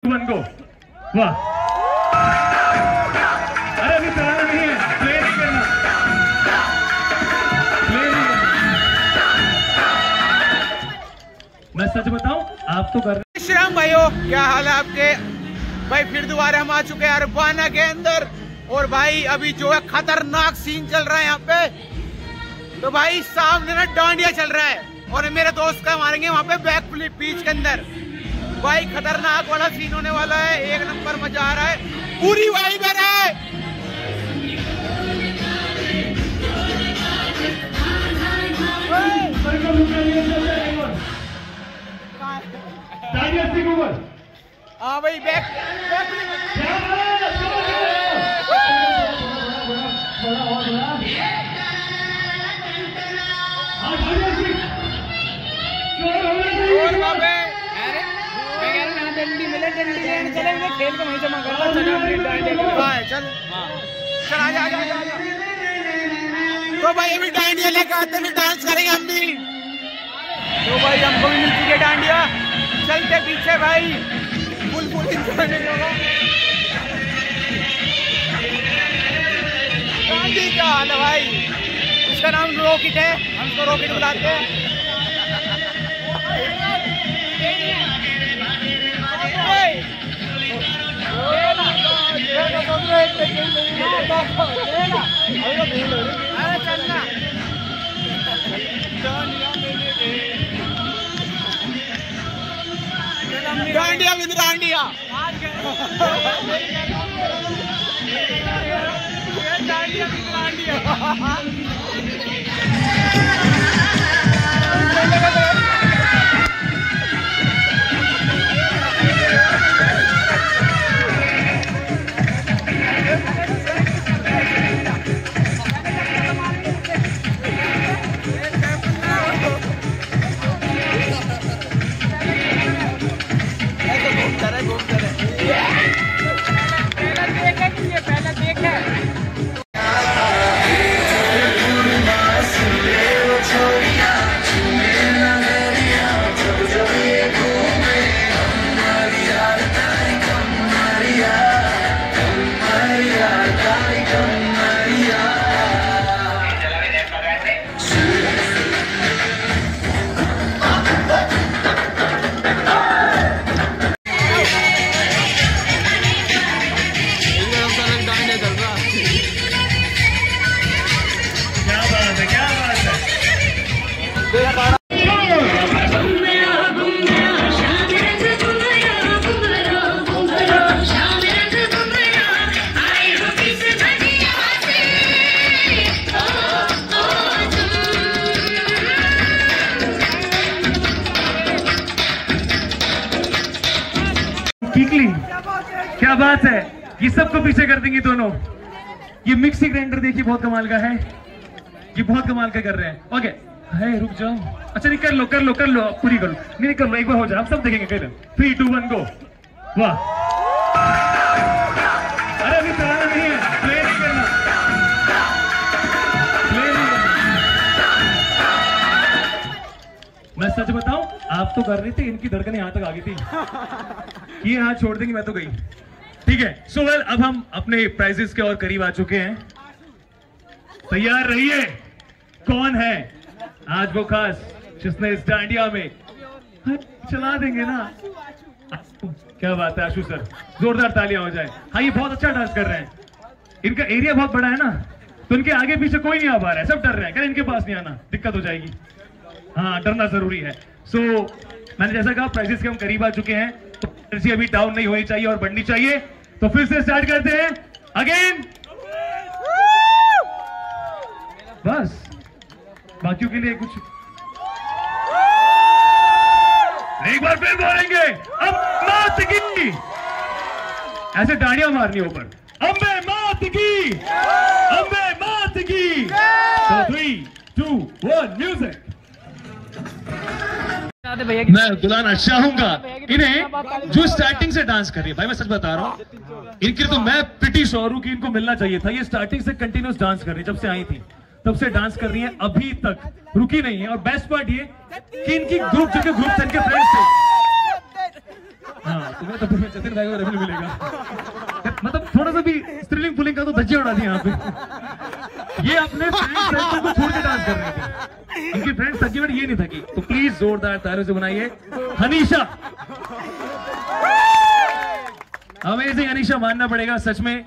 1 गो। वाह, अरे अभी चलाना नहीं है, प्ले नहीं करना, प्ले नहीं करना। मैं सच बताऊं, आप तो कर रहे। श्याम भाइयों, क्या हाल है आपके? भाई फिर दोबारा हम आ चुके हैं अरबाना के अंदर, और भाई अभी जो है खतरनाक सीन चल रहा है यहाँ पे। तो भाई सामने ना डांडिया चल रहा है, और मेरे दोस्त का मारेंगे वहाँ पे बैक फ्लिप बीच के अंदर। भाई खतरनाक वाला सीन होने वाला है, एक नंबर मजा आ रहा है, पूरी वाइब है। हाँ भाई बैक खेल के वहीं जमा कर चल आ जा। तो भाई अभी डांडिया लेकर आते हैं, डांस करेंगे हम भी। तो भाई हमको भी मिल चुकी है डांडिया, चलते पीछे भाई फुल डांडी का हाल है भाई। इसका नाम रॉकेट है, हम इसको रॉकेट बुलाते हैं। अरे चलना डांडिया विद डांडिया, डांडिया विद डांडिया। क्या बात है, ये सबको पीछे कर देंगे दोनों। ये मिक्सी ग्राइंडर देखिए, बहुत कमाल का है, ये बहुत कमाल का कर रहे हैं। ओके है, रुक जाओ। अच्छा नहीं, कर लो पूरी कर लो, नहीं कर लो, एक बार हो जाए, हम सब देखेंगे। 3 2 1 गो। वाह, अरे अभी चलाना नहीं है, प्ले नहीं करना, प्ले नहीं करना। मैं सच बताऊं, आप तो कर रहे थे, इनकी धड़कन यहाँ तक आ गई थी, ये हाथ छोड़ देंगे, मैं तो गई। ठीक है, सो वेल, अब हम अपने प्राइजेस के और करीब आ चुके हैं। तैयार रहिए, कौन है आज वो खास जिसने इस डांडिया में चला देंगे ना। क्या बात है आशु सर, जोरदार तालियां हो जाए। हाँ, ये बहुत अच्छा डांस कर रहे हैं, इनका एरिया बहुत बड़ा है ना, तो इनके आगे पीछे कोई नहीं आ पा रहा है, सब डर रहे हैं, कह इनके पास नहीं आना, दिक्कत हो जाएगी। हाँ, डरना जरूरी है। सो मैंने जैसा कहा, प्राइजेस के हम करीब आ चुके हैं, तो एनर्जी अभी डाउन नहीं होनी चाहिए और बढ़नी चाहिए। तो फिर से स्टार्ट करते हैं अगेन। बस बाकियों के लिए कुछ एक बार फिर बोलेंगे, अब मात की, ऐसे डांडियां मारनी ऊपर, अम्बे मात की, अम्बे मात की। तो 3 2 1 म्यूजिक। मैं बुलाना चाहूंगा इन्हें जो स्टार्टिंग से डांस कर रही है। भाई मैं सच बता रहा हूँ, इनके लिए तो मैं प्रिटी श्योर हूं कि इनको मिलना चाहिए था। ये स्टार्टिंग से कंटिन्यूस डांस कर रही है, जब से आई थी तब से डांस कर रही है, अभी तक रुकी नहीं है। और बेस्ट पार्ट ये कि इनकी ग्रुप, जिनके ग्रुप थे, इनके फ्रेंड्स थे, हाँ तुम्हें तो जतिन भाई को रेफिल मिलेगा। मतलब थोड़ा सा भी स्त्रीलिंग पुलिंग का तो धज्जियां उड़ा दी यहाँ पे। ये अपने फ्रेंड्स को छोड़ के डांस कर रहे थे, इनकी फ्रेंड्स थकी बट ये नहीं थकी। तो प्लीज जोरदार तालियों से बनाइए हनीशा। अमेजिंग अनीशा, मानना पड़ेगा सच में,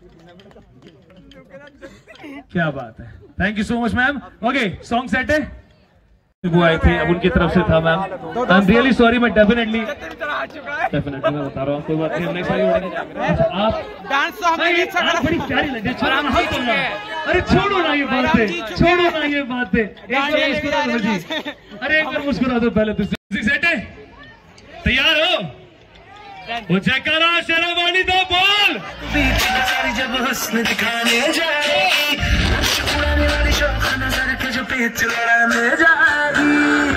क्या बात है। Thank you so much ma'am. Okay song set है, वो आए थे अब उनकी तरफ से था ma'am. I am really sorry but definitely मैं बता रहा हूँ, कोई बात नहीं, हम नेक्स्ट बार आप डांस तो हमें भी अच्छा करा। बड़ी प्यारी लगे। अरे छोड़ो ना ये बातें, छोड़ो ना ये बातें, एक बार मुस्कुरा दो जी, अरे एक बार मुस्कुरा दो पहले। तो सेट है, तैयार हो? वो जयकारा शेरावानी दो बोल। जब हुस्न दिखाने जाएगी, उड़ाने वाली शौक नजर के जो पेच लड़ाने जाएगी।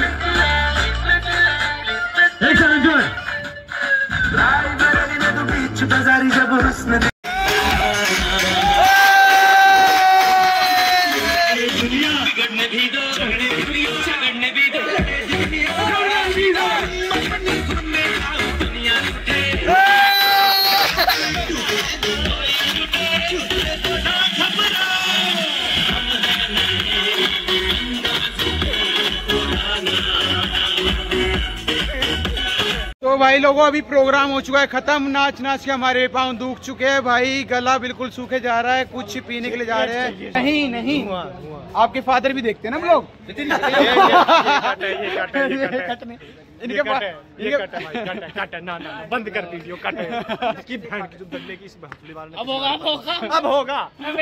एक सेकंड जो है लाई बरनी में तो बीच बाजारी जब हुस्न दुनिया बिगड़ने भी दो, झगड़ने भी दो, झगड़ने भी दो, झगड़ने भी दो। तो भाई लोगों अभी प्रोग्राम हो चुका है खत्म, नाच नाच के हमारे पाँव दुख चुके हैं भाई, गला बिल्कुल सूखे जा रहा है, कुछ पीने के लिए जा रहे हैं। नहीं नहीं, आपके फादर भी देखते हैं ना हम लोग। इनके बंद कर दीजिए, कट इसकी बहन की जो दल्ले की इस भोसले वाले अब होगा अब होगा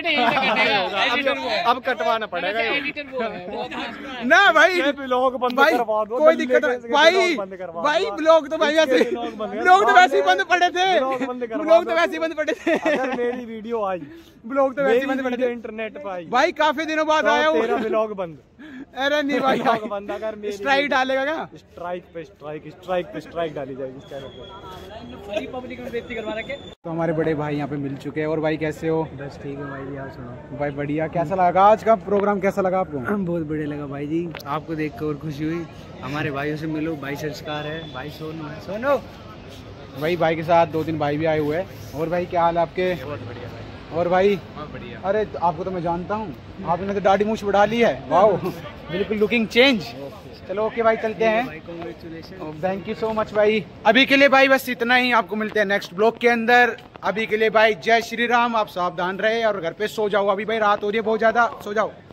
अब कटवाना पड़ेगा ना भाई। ब्लॉग बंद भाई करवा दो, कोई दिक्कत नहीं भाई, भाई ब्लॉग तो भाई वैसे ब्लॉग तो वैसे ही बंद पड़े थे, ब्लॉग तो वैसे ही बंद पड़े थे। अगर मेरी वीडियो आई, ब्लॉग तो वैसे ही बंद पड़े थे, इंटरनेट पे आई भाई काफी दिनों बाद आया हूँ। तेरा ब्लॉग बंद। अरे नहीं भाई, बंद। अगर स्ट्राइक डालेगा क्या? स्ट्राइक पे स्ट्राइक डाली जाएगी इस चैनल पे। पब्लिक में बेइज्जती करवा रखे। तो हमारे बड़े भाई यहाँ पे मिल चुके हैं। और भाई कैसे हो? बस ठीक है भाई जी, आप सुनाओ। भाई बढ़िया। कैसा लगा आज का प्रोग्राम, कैसा लगा आपको? बहुत बढ़िया लगा भाई जी, आपको देख कर और खुशी हुई। हमारे भाइयों से मिलो, भाई संस्कार है, भाई सोनू है। सोनू भाई, भाई के साथ 2-3 भाई भी आए हुए हैं। और भाई क्या हाल है आपके? बहुत बढ़िया भाई, और भाई बहुत बढ़िया। अरे आपको तो मैं जानता हूँ, आपने तो दाढ़ी मूछ बढ़ा ली है, वाओ बिल्कुल लुकिंग चेंज। चलो ओके भाई, चलते हैं। Congratulation, thank you so much भाई। अभी के लिए भाई बस इतना ही, आपको मिलते हैं नेक्स्ट ब्लॉग के अंदर। अभी के लिए भाई जय श्री राम, आप सावधान रहे और घर पे सो जाओ। अभी भाई रात हो रही है बहुत ज्यादा, सो जाओ।